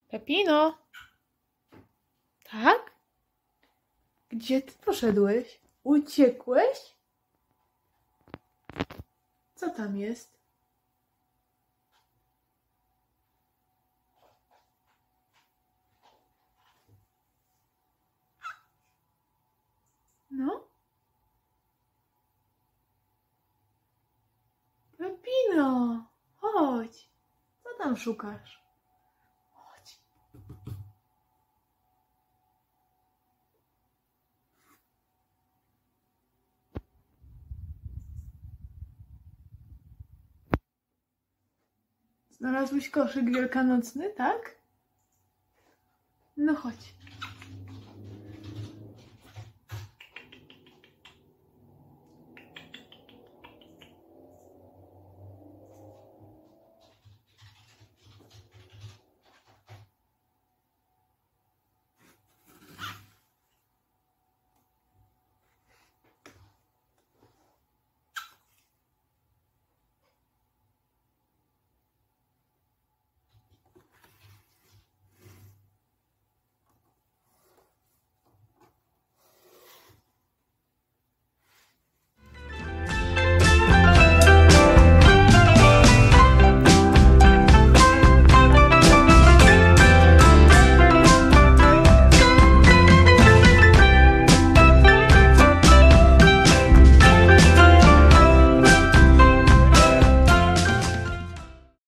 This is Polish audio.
Pepino? Tak? Gdzie ty poszedłeś? Uciekłeś? Co tam jest? No? Pepino, chodź. Co tam szukasz? Chodź. Znalazłeś koszyk wielkanocny, tak? No chodź.